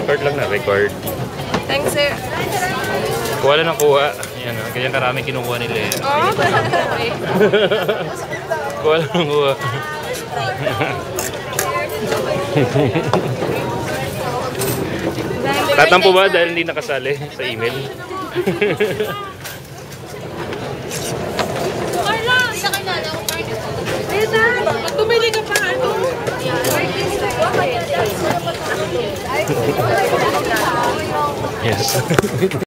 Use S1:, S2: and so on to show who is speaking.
S1: record lang na, record.
S2: Thanks, sir.
S1: Kuha lang ng kuha. Yan, ganyan karami kinukuha nila eh.
S2: Oo,
S1: kuha lang ng kuha. Tatampo ba dahil hindi nakasali sa email?
S2: Carla, isa kayo na ako. Tumili ka pa, ano?
S1: Yes.